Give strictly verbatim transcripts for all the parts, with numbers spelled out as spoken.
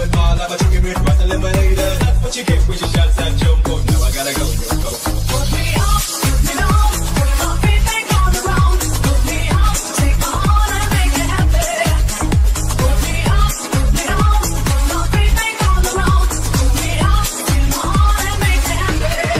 I'll have a chicken with what lemonade. That's what you get with your shots at jump out. Now I gotta go, go, go. Put me up, put me down, put everything on the ground. Put me up, take my heart and make it happy. Put me up, put me down, put everything on the ground. Put me up, take my heart and make it happy.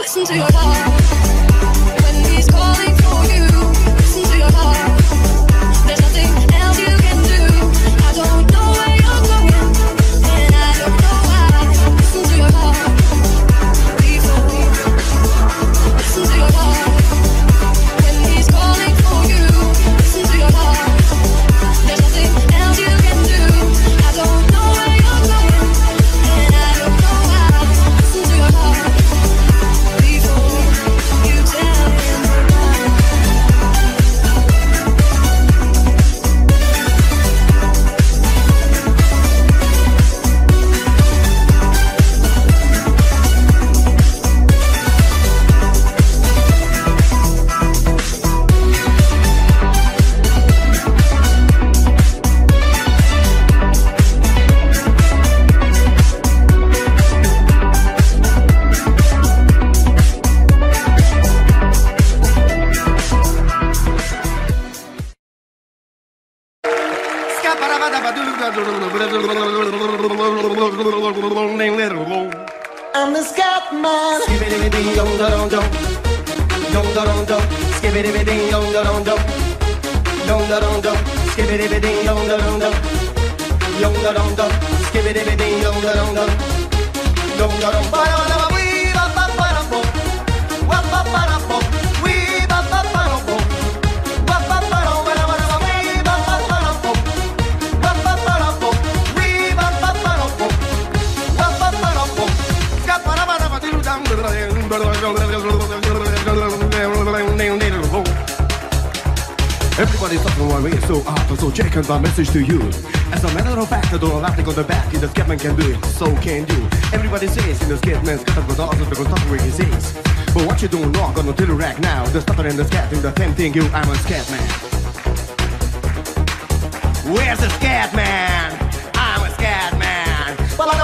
Listen to your heart when he's calling for you. Listen to your heart. There's nothing else you can do. I don't know where you're going, and I don't know why. Listen to your heart before. Listen to your heart when he's calling for you. Listen to your heart. There's nothing else you can do. I don't know where you're going, and I don't know why. Listen to your heart before you tell him goodbye. I'm the scat man. Skibbity ding dong dong dong, dong dong dong. Skibbity ding dong dong dong, dong dong dong. Skibbity ding dong dong dong, dong dong dong. Skibbity ding dong dong dong, dong dong. Ba ba ba wee ba ba ba ba, wa ba ba ba, wee ba ba ba ba, wa ba ba ba ba ba, wee ba ba ba ba, wa ba ba ba, wee ba ba ba ba, wa ba ba ba. Scat ba ba ba do dang. Everybody's talking one way, so after so check my message to you. As a matter of fact, I don't allow to go the back. In the Scatman can do it, so can you. Everybody says in the Scatman's got to go also because that's where he says. But what you don't know, I'm gonna tell you right now. The stutter and the scat do the same thing. You, I'm a Scatman. Where's the Scatman? I'm a Scatman.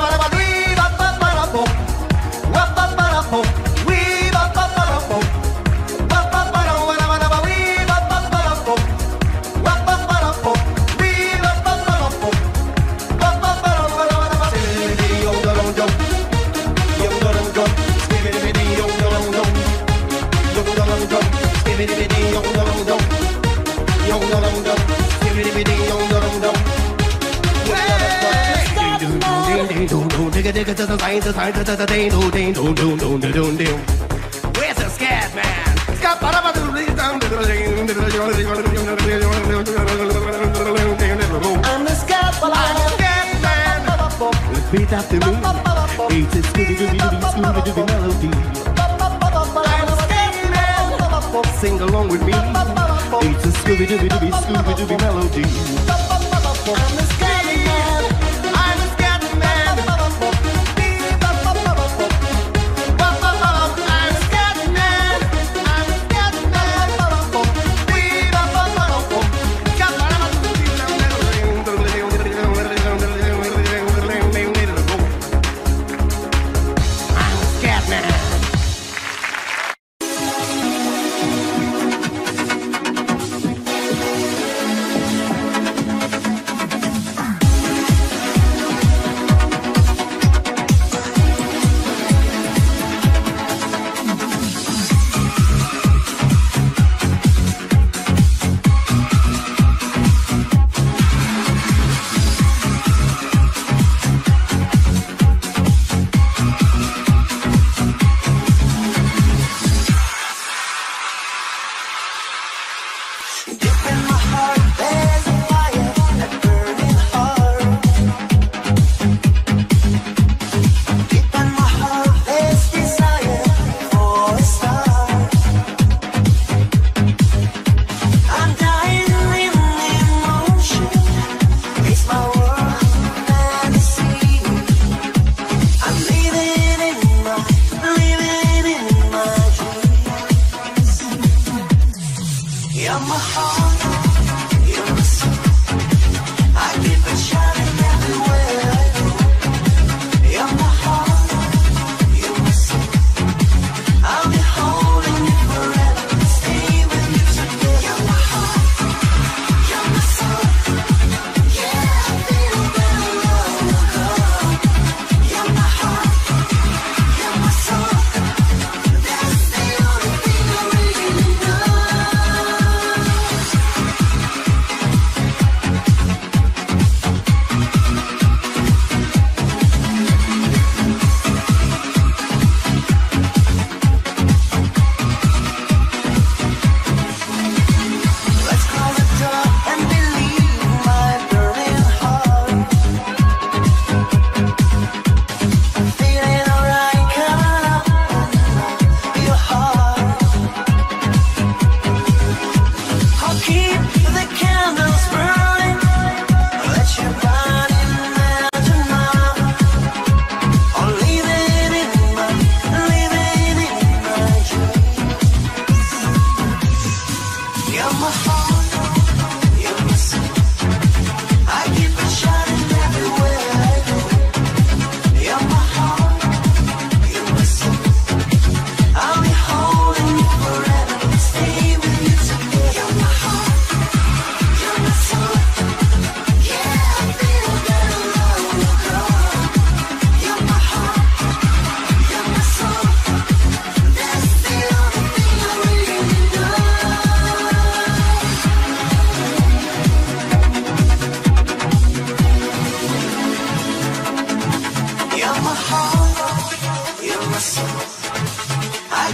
Where's the Scatman? I'm the Scatman. Repeat after me. It's a Scooby-Dooby-Dooby melody. I'm the Scatman. Sing along with me. It's a Scooby-Dooby-Dooby Scooby-Dooby melody. I'm the Scatman. Scatman.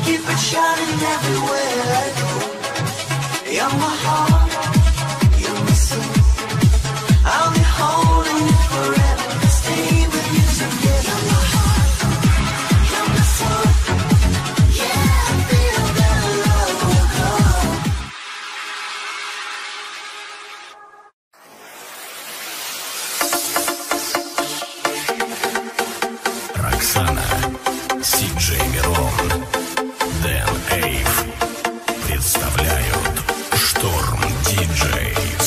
keep it shining everywhere I go. You're my heart, you're my soul. I'll be holding you forever, stay with you together. You're my heart, you're my soul. Yeah, I feel that love will grow. Роксана, Си-Джей Мирон, Дэн Эйв представляют Шторм Диджейс.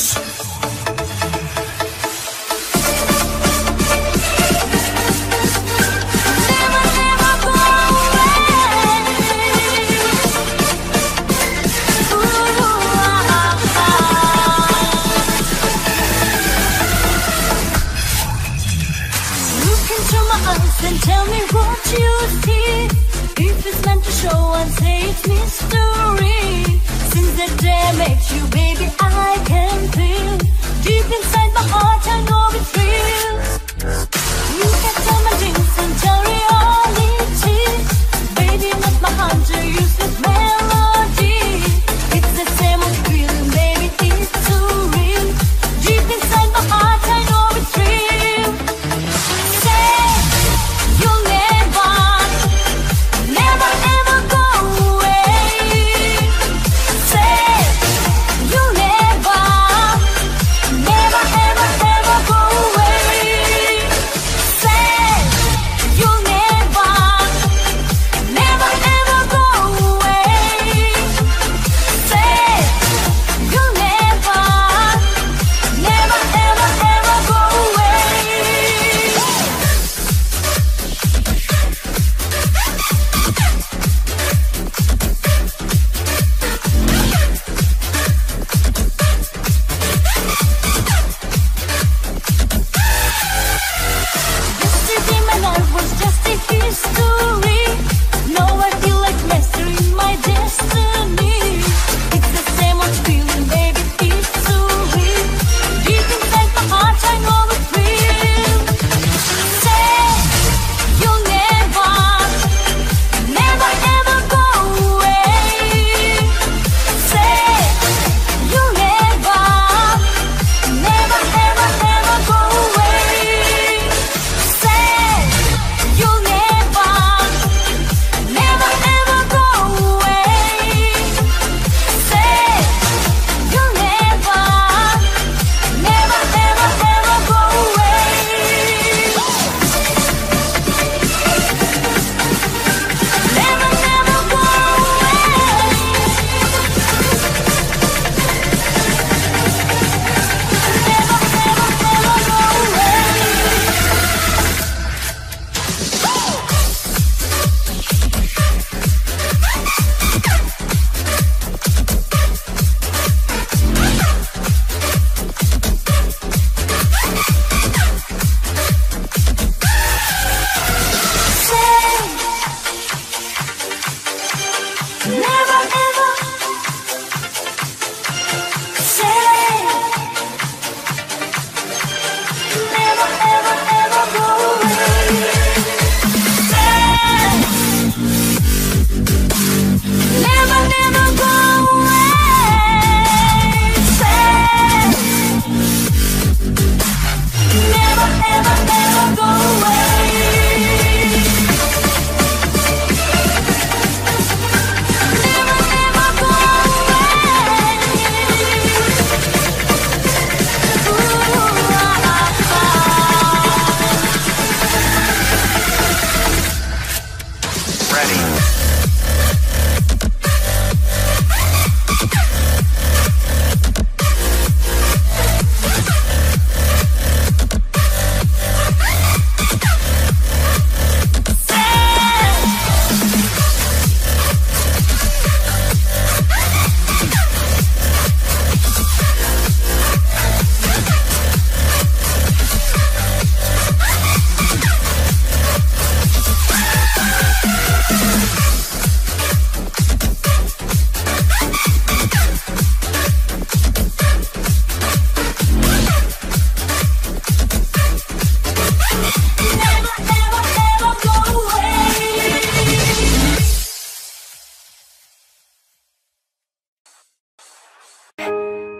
Then tell me what you see. If it's meant to show and say it's mystery. Since that day I met you, baby, I can feel deep inside my heart, I know it's real. You can tell my dreams and tell reality. Baby, not my hunter, useless melody. It's the same old feeling, baby, it's too real. Deep inside my heart, I know it's real. Say you'll never, never ever go away. Say you'll never, never ever ever go away. Say you'll never, never ever go away.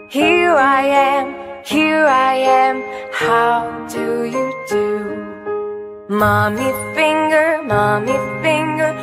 Here I am, here I am, how do you do? Mommy finger, mommy finger,